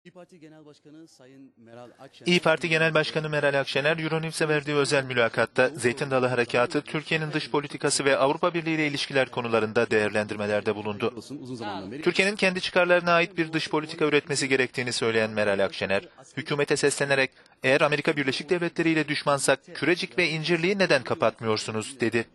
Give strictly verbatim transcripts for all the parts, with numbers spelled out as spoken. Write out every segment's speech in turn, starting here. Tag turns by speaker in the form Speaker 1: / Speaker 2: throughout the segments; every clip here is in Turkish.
Speaker 1: İYİ Parti Genel Başkanı Sayın Meral Akşener...
Speaker 2: İYİ Parti Genel Başkanı Meral Akşener, Euronews'e verdiği özel mülakatta Zeytin Dalı Harekatı, Türkiye'nin dış politikası ve Avrupa Birliği ile ilişkiler konularında değerlendirmelerde bulundu. Türkiye'nin kendi çıkarlarına ait bir dış politika üretmesi gerektiğini söyleyen Meral Akşener, hükümete seslenerek, eğer Amerika Birleşik Devletleri ile düşmansak Kürecik ve İncirli'yi neden kapatmıyorsunuz, dedi.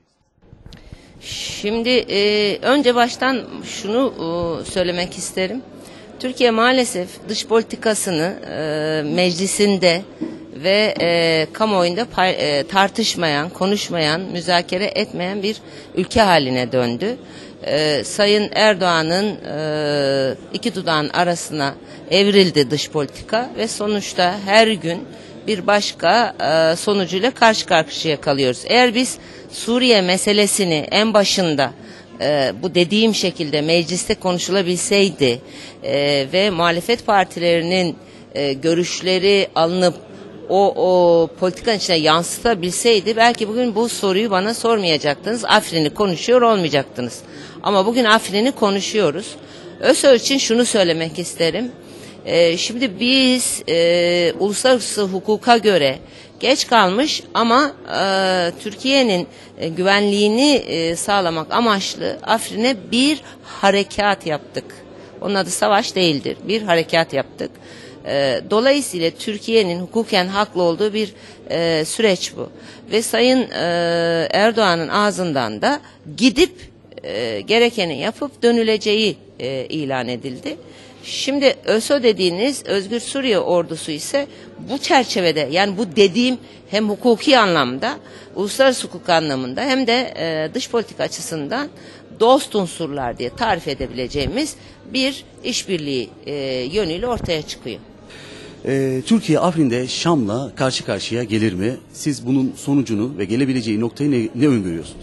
Speaker 3: Şimdi e, önce baştan şunu e, söylemek isterim. Türkiye maalesef dış politikasını e, meclisinde ve e, kamuoyunda pay, e, tartışmayan, konuşmayan, müzakere etmeyen bir ülke haline döndü. E, Sayın Erdoğan'ın e, iki dudağın arasına evrildi dış politika ve sonuçta her gün bir başka e, sonucuyla karşı karşıya kalıyoruz. Eğer biz Suriye meselesini en başında Ee, bu dediğim şekilde mecliste konuşulabilseydi e, ve muhalefet partilerinin e, görüşleri alınıp o, o politikanın içine yansıtabilseydi belki bugün bu soruyu bana sormayacaktınız. Afrin'i konuşuyor olmayacaktınız. Ama bugün Afrin'i konuşuyoruz. ÖSÖ için şunu söylemek isterim. E, şimdi biz e, uluslararası hukuka göre geç kalmış ama e, Türkiye'nin e, güvenliğini e, sağlamak amaçlı Afrin'e bir harekat yaptık. Onun adı savaş değildir. Bir harekat yaptık. E, dolayısıyla Türkiye'nin hukuken haklı olduğu bir e, süreç bu. Ve Sayın e, Erdoğan'ın ağzından da gidip e, gerekeni yapıp dönüleceği e, ilan edildi. Şimdi ÖSO dediğiniz Özgür Suriye Ordusu ise bu çerçevede, yani bu dediğim hem hukuki anlamda, uluslararası hukuk anlamında hem de e, dış politika açısından dost unsurlar diye tarif edebileceğimiz bir işbirliği e, yönüyle ortaya çıkıyor.
Speaker 1: Ee, Türkiye Afrin'de Şam'la karşı karşıya gelir mi? Siz bunun sonucunu ve gelebileceği noktayı ne, ne öngörüyorsunuz?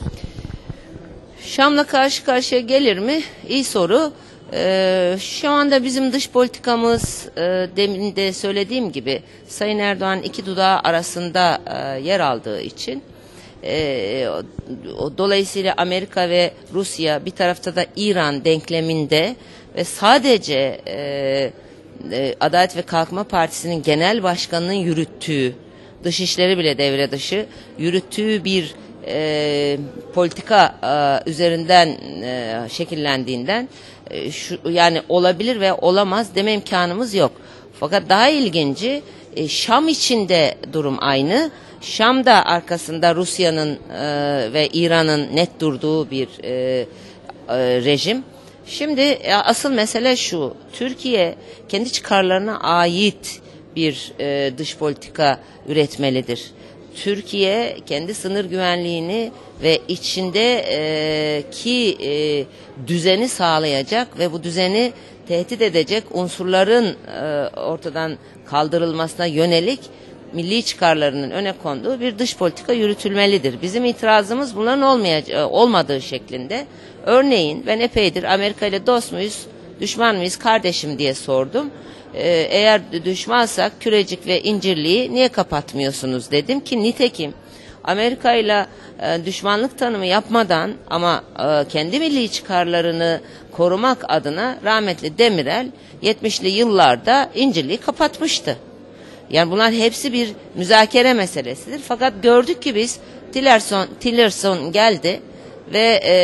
Speaker 3: Şam'la karşı karşıya gelir mi? İyi soru. Ee, şu anda bizim dış politikamız e, demin de söylediğim gibi Sayın Erdoğan iki dudağı arasında e, yer aldığı için e, o, dolayısıyla Amerika ve Rusya, bir tarafta da İran denkleminde ve sadece e, e, Adalet ve Kalkınma Partisi'nin genel başkanının yürüttüğü, dışişleri bile devre dışı yürüttüğü bir e, politika e, üzerinden e, şekillendiğinden Şu, yani olabilir ve olamaz deme imkanımız yok. Fakat daha ilginci, e, Şam içinde durum aynı. Şam'da arkasında Rusya'nın e, ve İran'ın net durduğu bir e, e, rejim. Şimdi e, asıl mesele şu: Türkiye kendi çıkarlarına ait bir e, dış politika üretmelidir. Türkiye kendi sınır güvenliğini ve içindeki e, düzeni sağlayacak ve bu düzeni tehdit edecek unsurların e, ortadan kaldırılmasına yönelik milli çıkarlarının öne konduğu bir dış politika yürütülmelidir. Bizim itirazımız bunların olmayacağı, olmadığı şeklinde. Örneğin ben epeydir Amerika ile dost muyuz, düşman mıyız, kardeşim diye sordum. Eğer düşmansak Kürecik ve İncirli'yi niye kapatmıyorsunuz dedim ki nitekim Amerika ile düşmanlık tanımı yapmadan ama e, kendi milli çıkarlarını korumak adına rahmetli Demirel yetmişli yıllarda İncirli'yi kapatmıştı. Yani bunlar hepsi bir müzakere meselesidir. Fakat gördük ki biz Tillerson, Tillerson geldi ve e,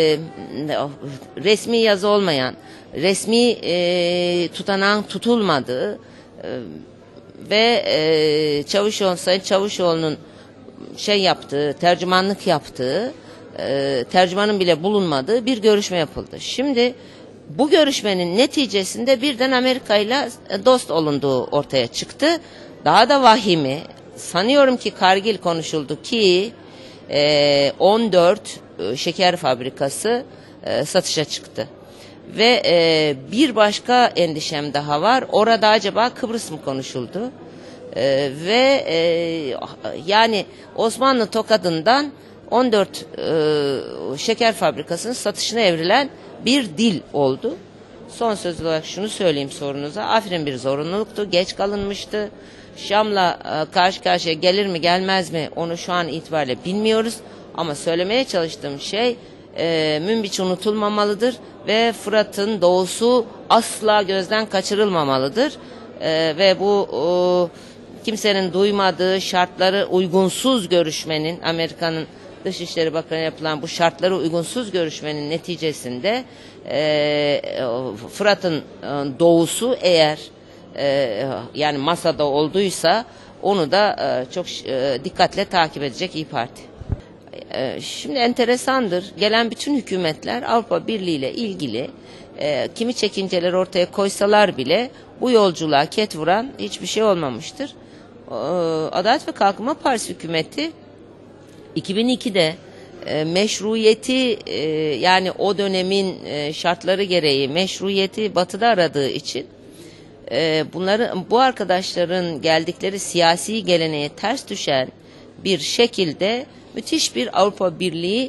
Speaker 3: resmi yazı olmayan, resmi e, tutanağın tutulmadığı e, ve e, Çavuşoğlu, Sayın Çavuşoğlu'nun şey yaptığı, tercümanlık yaptığı, e, tercümanın bile bulunmadığı bir görüşme yapıldı. Şimdi bu görüşmenin neticesinde birden Amerika ile dost olunduğu ortaya çıktı. Daha da vahimi, sanıyorum ki Kargil konuşuldu ki e, on dört şeker fabrikası e, satışa çıktı. Ve e, bir başka endişem daha var. Orada acaba Kıbrıs mı konuşuldu? E, ve e, yani Osmanlı tokadından on dört e, şeker fabrikasının satışına evrilen bir dil oldu. Son söz olarak şunu söyleyeyim sorunuza. Afrin bir zorunluluktu, geç kalınmıştı. Şam'la e, karşı karşıya gelir mi gelmez mi onu şu an itibariyle bilmiyoruz. Ama söylemeye çalıştığım şey e, Münbiç unutulmamalıdır ve Fırat'ın doğusu asla gözden kaçırılmamalıdır. e, ve bu e, kimsenin duymadığı şartları uygunsuz görüşmenin, Amerika'nın Dışişleri Bakanı yapılan bu şartları uygunsuz görüşmenin neticesinde e, Fırat'ın e, doğusu eğer e, yani masada olduysa onu da e, çok e, dikkatle takip edecek İYİ Parti. E, şimdi enteresandır, gelen bütün hükümetler Avrupa Birliği ile ilgili e, kimi çekinceler ortaya koysalar bile bu yolculuğa ket vuran hiçbir şey olmamıştır. E, Adalet ve Kalkınma Partisi hükümeti iki bin ikide e, meşruiyeti e, yani o dönemin e, şartları gereği meşruiyeti Batı'da aradığı için e, bunları bu arkadaşların geldikleri siyasi geleneğe ters düşen bir şekilde müthiş bir Avrupa Birliği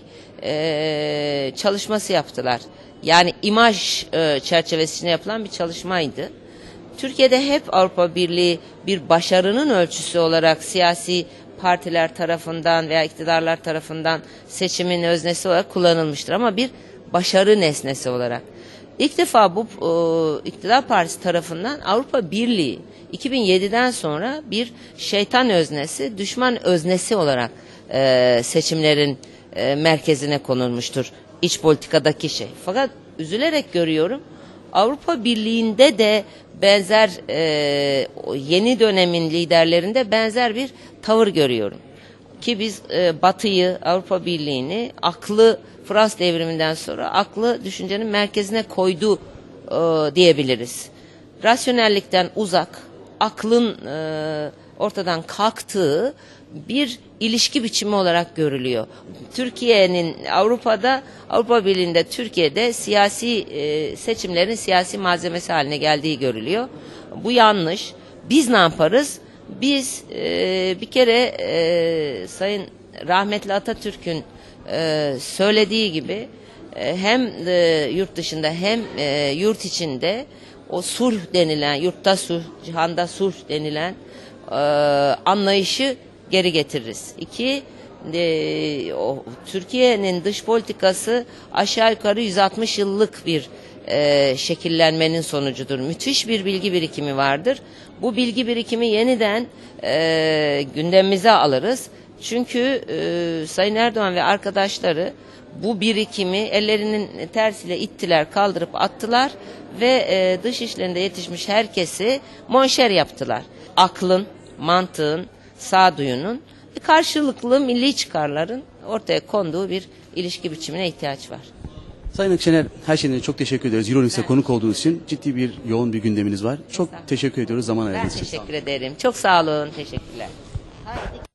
Speaker 3: e, çalışması yaptılar. Yani imaj e, çerçevesinde yapılan bir çalışmaydı. Türkiye'de hep Avrupa Birliği bir başarının ölçüsü olarak siyasi partiler tarafından veya iktidarlar tarafından seçimin öznesi olarak kullanılmıştır ama bir başarı nesnesi olarak. İlk defa bu e, iktidar partisi tarafından Avrupa Birliği iki bin yediden sonra bir şeytan öznesi, düşman öznesi olarak e, seçimlerin e, merkezine konulmuştur. İç politikadaki şey. Fakat üzülerek görüyorum Avrupa Birliği'nde de benzer e, yeni dönemin liderlerinde benzer bir tavır görüyorum. Ki biz e, Batı'yı, Avrupa Birliği'ni aklı Fransız devriminden sonra aklı düşüncenin merkezine koydu e, diyebiliriz. Rasyonellikten uzak, aklın e, ortadan kalktığı bir ilişki biçimi olarak görülüyor. Türkiye'nin Avrupa'da, Avrupa Birliği'nde, Türkiye'de siyasi e, seçimlerin siyasi malzemesi haline geldiği görülüyor. Bu yanlış. Biz ne yaparız? Biz e, bir kere e, Sayın rahmetli Atatürk'ün e, söylediği gibi e, hem e, yurt dışında hem e, yurt içinde o sulh denilen, yurtta sulh, cihanda sulh denilen e, anlayışı geri getiririz. İki, e, o, Türkiye'nin dış politikası aşağı yukarı yüz altmış yıllık bir e, şekillenmenin sonucudur. Müthiş bir bilgi birikimi vardır. Bu bilgi birikimi yeniden e, gündemimize alırız. Çünkü e, Sayın Erdoğan ve arkadaşları bu birikimi ellerinin tersiyle ittiler, kaldırıp attılar ve e, dış işlerinde yetişmiş herkesi monşer yaptılar. Aklın, mantığın, sağduyunun karşılıklı milli çıkarların ortaya konduğu bir ilişki biçimine ihtiyaç var.
Speaker 1: Sayın Akşener, her şeyden çok teşekkür ederiz. Euronews'e evet. konuk olduğunuz için ciddi bir yoğun bir gündeminiz var. Çok teşekkür ediyoruz zaman ayırdığınız için.
Speaker 3: Ben teşekkür ederim. Çok sağ olun. Teşekkürler. Haydi.